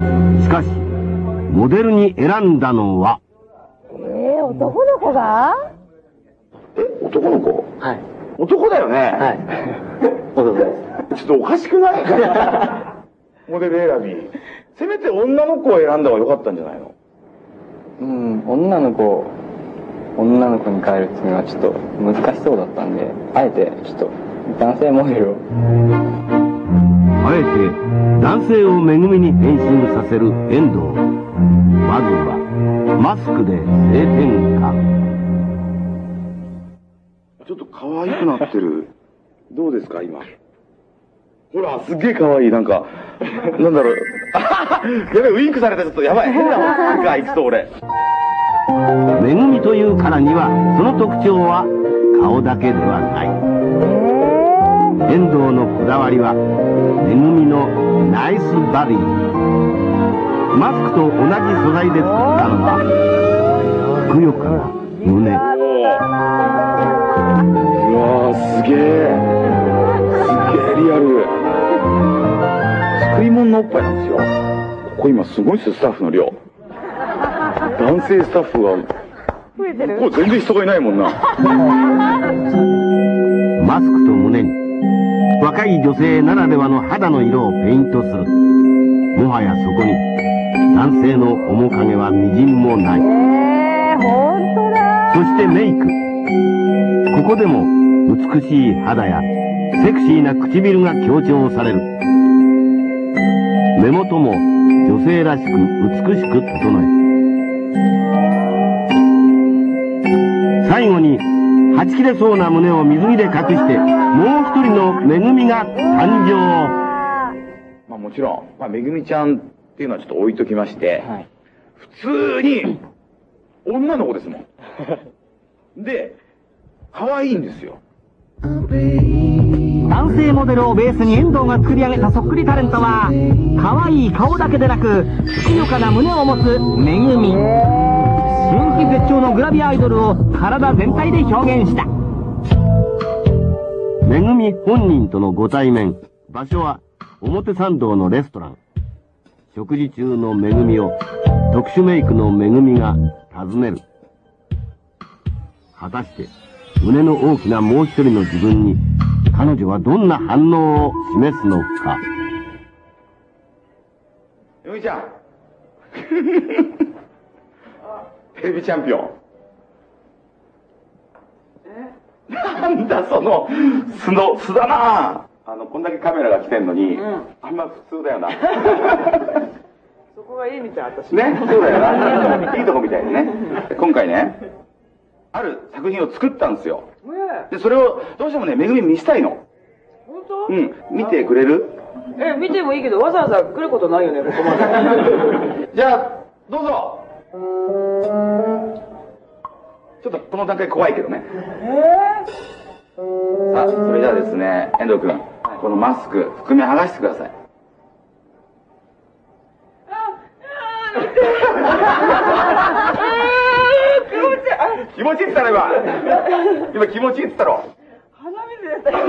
しかし、モデルに選んだのは、 男の子が？ 男の子？ はい。 男だよね。 はい。男です。 ちょっとおかしくない？モデル選び。せめて女の子を選んだ方が良かったんじゃないの？ 女の子に変えるっていうのはちょっと難しそうだったんで、あえてちょっと男性モデルを。 あえて男性をめぐみに変身させる遠藤。まずはマスクで性転換。 ちょっと可愛くなってる。どうですか今。ほら、すっげえ可愛い。なんか、なんだろう。やべえ、ウインクされた。ちょっとやばい。変なマスクが行くと俺。 めぐみというからには、その特徴は顔だけではない。遠藤のこだわりは、めぐみのナイスバディ。マスクと同じ素材で作ったのは、ふくよかな胸。 うわー、すげえ。すげえリアル。作り物のおっぱいなんですよ。ここ今すごいですよ、スタッフの量。男性スタッフが増えてる。これ全然人がいないもんな。 マスクと胸に若い女性ならではの肌の色をペイントする。もはやそこに男性の面影はみじんもない。 本当だ。 そしてメイク。ここでも美しい肌やセクシーな唇が強調される。目元も女性らしく美しく整え、最後にはち切れそうな胸を水着で隠してもう一人のめぐみが誕生。 まあもちろん、めぐみちゃんっていうのはちょっと置いときまして、はい、普通に女の子ですもん。で、可愛いんですよ。 男性モデルをベースに遠藤が作り上げたそっくりタレントは、可愛い顔だけでなくふくよかな胸を持つめぐみ。人気絶頂のグラビアアイドルを体全体で表現した。 めぐみ本人とのご対面。場所は表参道のレストラン。食事中のめぐみを特殊メイクのめぐみが尋ねる。果たして胸の大きなもう一人の自分に彼女はどんな反応を示すのか。 めぐみちゃん。テレビチャンピオン。なんだその素だな。こんだけカメラが来てんのに、あんま普通だよな。 そこがいいみたい、私。 ね、そうだよな。いいとこみたいでね。今回ね、ある作品を作ったんですよ。で、それをどうしてもね、めぐみ見したいの。 本当？ うん、見てくれる？ 見てもいいけど、わざわざ来ることないよね、ここまで。 じゃあ、どうぞ。ちょっとこの段階怖いけどね。さあ、それじゃあですね、遠藤くん、このマスク、含み剥がしてください。気持ちいいって言ったろ、今気持ちいいって言ったろ。 鼻水出た。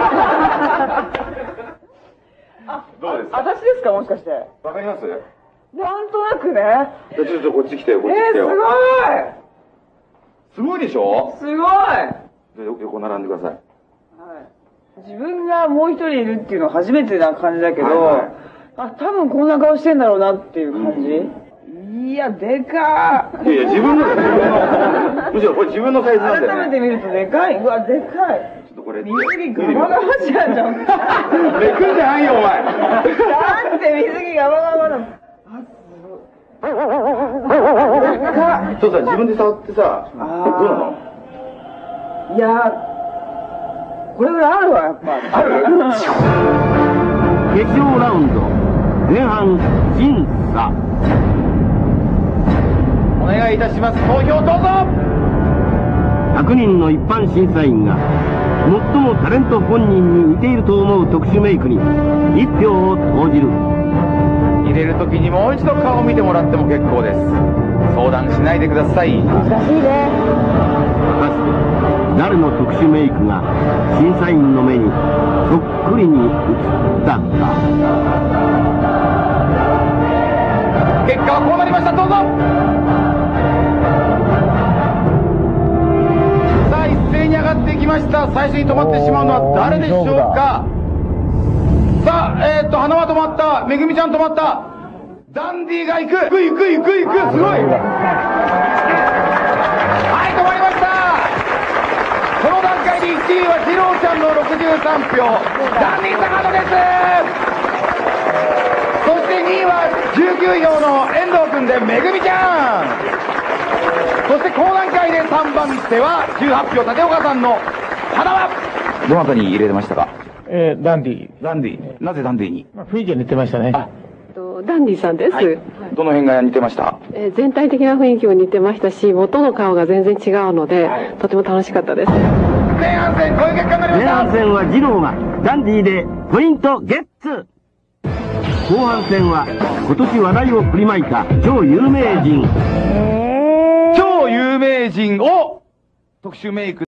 どうですか？ 私ですか、もしかして。 わかります？ なんとなくね。 ちょっとこっち来てよ、こっち来てよ。すごいでしょ？ すごい。 横並んでください。 自分がもう一人いるっていうのは初めてな感じだけど、多分こんな顔してんだろうなっていう感じ。いや、でかー。 いや、自分の、むしろこれ自分のサイズなんだよ、ね。 改めて見るとでかい。うわ、でかい。 ちょっとこれ。 水着ガバガバじゃん、じゃん。 めくんじゃないよ、お前。 だって水着ガバガバだもん。 そうさ、自分で触ってさ、どうなの？ いや、これぐらいあるわ、やっぱ。 ある？ 決勝ラウンド前半審査。 お願いいたします。投票どうぞ。 100人の一般審査員が最もタレント本人に似ていると思う特殊メイクに1票を投じる。 入れる時にもう一度顔を見てもらっても結構です。相談しないでください。 難しいね。 果たして誰の特殊メイクが審査員の目にそっくりに映ったか。 結果はこうなりました。どうぞ。さあ、一斉に上がっていきました。最初に止まってしまうのは誰でしょうか。さあ、花は止まった。めぐみちゃん止まった。ダンディが行く。行く。すごい。はい、止まりました。この段階で1位は次郎ちゃんの63票。ダンディ坂野です。そして2位は19票の遠藤君でめぐみちゃん。そしてこの段階で3番手は18票立岡さんの花はどなたに入れてましたか。 ダンディ。 ダンディ。なぜダンディに。 雰囲気が似てましたね。 ダンディさんです。 はい、どの辺が似てました。 全体的な雰囲気も似てましたし、元の顔が全然違うので、とても楽しかったです。 前半戦、こういう結果になりました。 前半戦は二郎がダンディでポイントゲッツ。後半戦は今年話題を振りまいた超有名人。 超有名人を特殊メイク